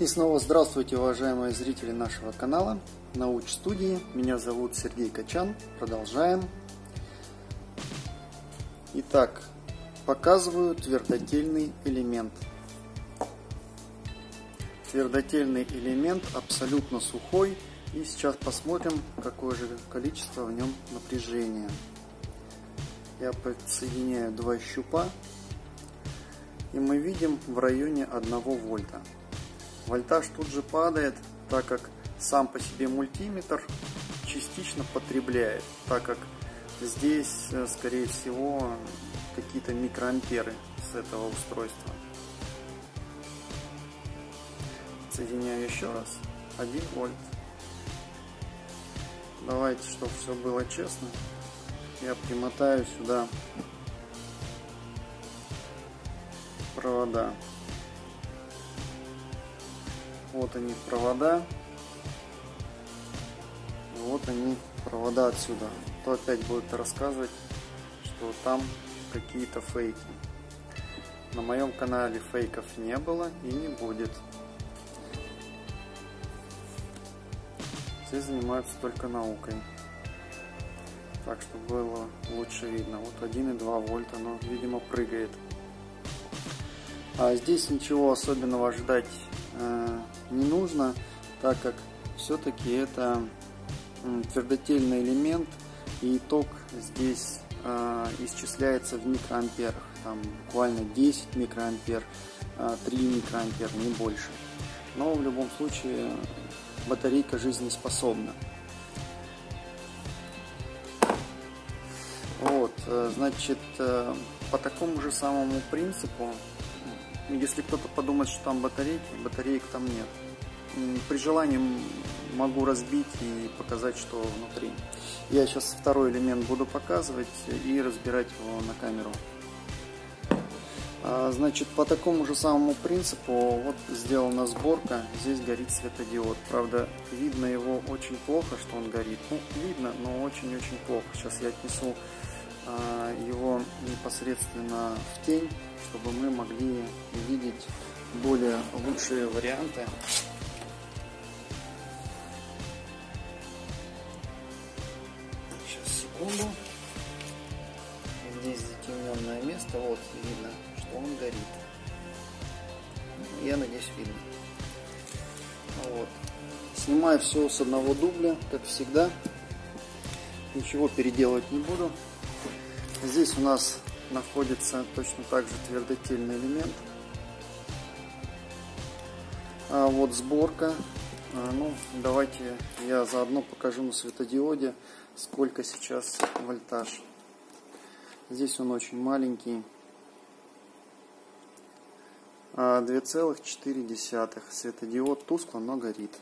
И снова здравствуйте, уважаемые зрители нашего канала Научстудии. Меня зовут Сергей Качан. Продолжаем. Итак, показываю твердотельный элемент. Твердотельный элемент абсолютно сухой. И сейчас посмотрим, какое же количество в нем напряжения. Я подсоединяю два щупа. И мы видим в районе 1 вольта. Вольтаж тут же падает, так как сам по себе мультиметр частично потребляет, так как здесь, скорее всего, какие-то микроамперы с этого устройства. Соединяю еще раз. 1 вольт. Давайте, чтобы все было честно, я примотаю сюда провода. Вот они провода. Вот они провода отсюда. То опять будет рассказывать, что там какие-то фейки. На моем канале фейков не было и не будет. Здесь занимаются только наукой. Так, чтобы было лучше видно. Вот 1,2 вольта, но, видимо, прыгает. А здесь ничего особенного ждать не нужно, так как все-таки это твердотельный элемент, и ток здесь исчисляется в микроамперах. Там буквально 10 микроампер, 3 микроампер, не больше. Но в любом случае батарейка жизнеспособна. Вот, значит, по такому же самому принципу, если кто-то подумает, что там батарейки, батареек там нет. При желании могу разбить и показать, что внутри. Я сейчас второй элемент буду показывать и разбирать его на камеру. Значит, по такому же самому принципу вот сделана сборка. Здесь горит светодиод. Правда, видно его очень плохо, что он горит. Ну, видно, но очень-очень плохо. Сейчас я отнесу его непосредственно в тень, чтобы мы могли видеть более лучшие варианты. Сейчас, секунду. Здесь затемненное место, вот видно, что он горит. Я надеюсь, видно. Вот. Снимаю все с одного дубля, как всегда. Ничего переделывать не буду. Здесь у нас находится точно так же твердотельный элемент. Вот сборка. Ну, давайте я заодно покажу на светодиоде, сколько сейчас вольтаж. Здесь он очень маленький. 2,4. Светодиод тускло, но горит.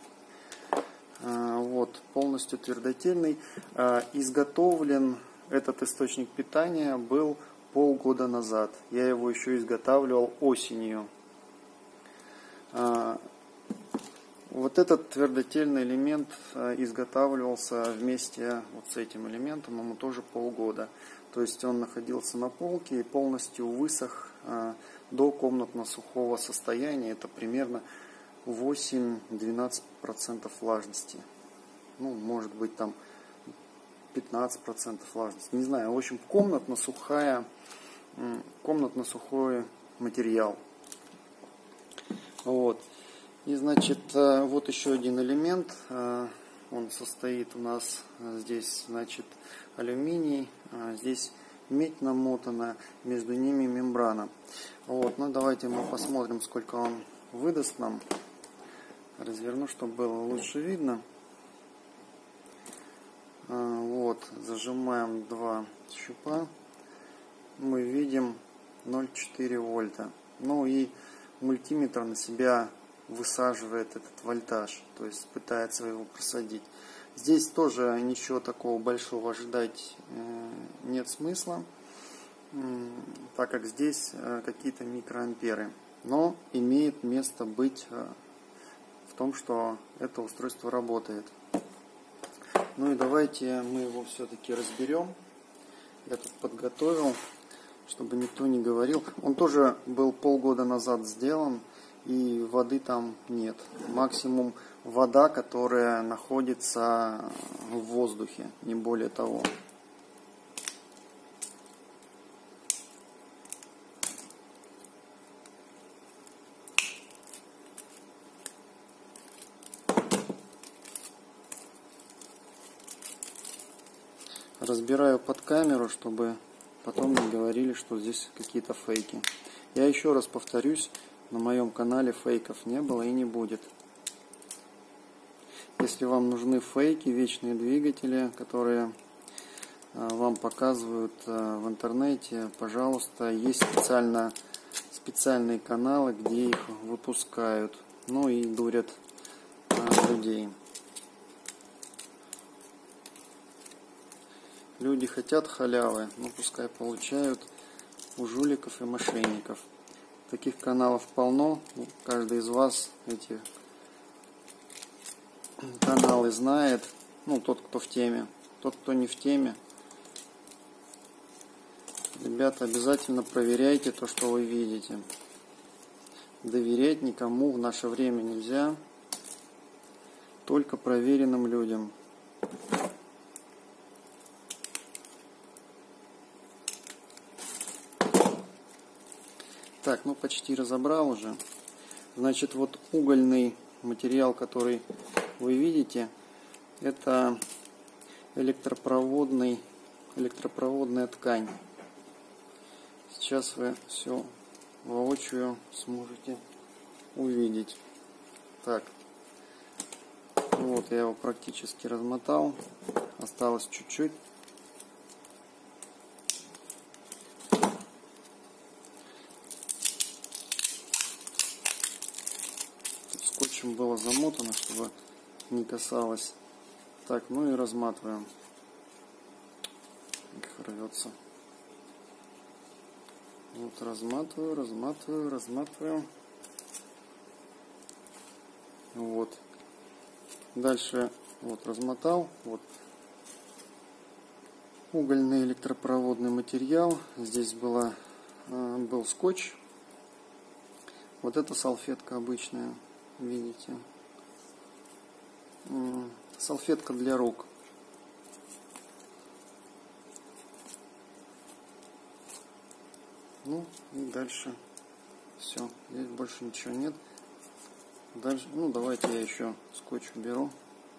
Вот, полностью твердотельный. Изготовлен этот источник питания был полгода назад. Я его еще изготавливал осенью. Вот этот твердотельный элемент изготавливался вместе вот с этим элементом, ему тоже полгода. То есть он находился на полке и полностью высох до комнатно-сухого состояния. Это примерно 8-12% влажности. Ну, может быть там 15% влажности. Не знаю, в общем, комнатно-сухой материал. Вот. И, значит, вот еще один элемент. Он состоит у нас здесь, значит, алюминий. Здесь медь намотана, между ними мембрана. Вот. Ну, давайте мы посмотрим, сколько он выдаст нам. Разверну, чтобы было лучше видно. Вот, зажимаем два щупа. Мы видим 0,4 вольта. Ну и мультиметр на себя высаживает этот вольтаж, то есть пытается его просадить. Здесь тоже ничего такого большого ожидать нет смысла, так как здесь какие-то микроамперы. Но имеет место быть в том, что это устройство работает. Ну и давайте мы его все-таки разберем. Я тут подготовил, чтобы никто не говорил. Он тоже был полгода назад сделан. и воды там нет. Максимум вода, которая находится в воздухе, не более того. Разбираю под камеру, чтобы потом не говорили, что здесь какие-то фейки. Я еще раз повторюсь, на моем канале фейков не было и не будет. Если вам нужны фейки, вечные двигатели, которые вам показывают в интернете, пожалуйста, есть специальные каналы, где их выпускают, ну и дурят людей. Люди хотят халявы, но пускай получают у жуликов и мошенников. Таких каналов полно, каждый из вас эти каналы знает, ну тот, кто в теме. Тот, кто не в теме, ребята, обязательно проверяйте то, что вы видите. Доверять никому в наше время нельзя, только проверенным людям. Так, ну почти разобрал уже. Значит, вот угольный материал, который вы видите, это электропроводная ткань. Сейчас вы все воочию сможете увидеть. Так, вот я его практически размотал. Осталось чуть-чуть. Скотчем было замотано, чтобы не касалось. Так, ну и разматываем. Как рвется. Вот разматываю. Вот. Дальше вот размотал. Вот угольный электропроводный материал. Здесь был скотч. Вот эта салфетка обычная. Видите? Салфетка для рук. Ну и дальше все. Здесь больше ничего нет. Дальше, ну давайте я еще скотч уберу.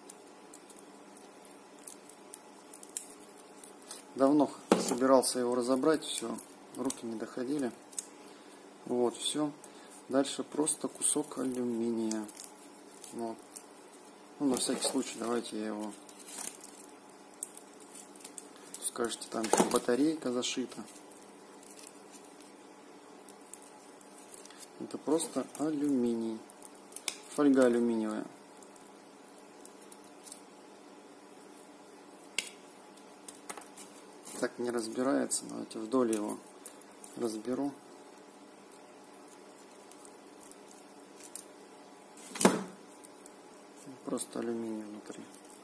Давно собирался его разобрать, все, руки не доходили. Вот, все. Дальше просто кусок алюминия. Вот. Ну, на всякий случай, давайте я его... Скажете, там батарейка зашита. Это просто алюминий. Фольга алюминиевая. Так не разбирается. Давайте вдоль его разберу. Просто алюминий внутри.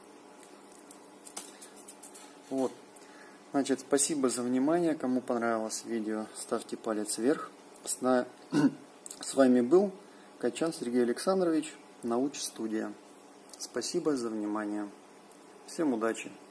Вот. Значит, спасибо за внимание. Кому понравилось видео, ставьте палец вверх. С вами был Качан Сергей Александрович, Научстудия. Спасибо за внимание. Всем удачи.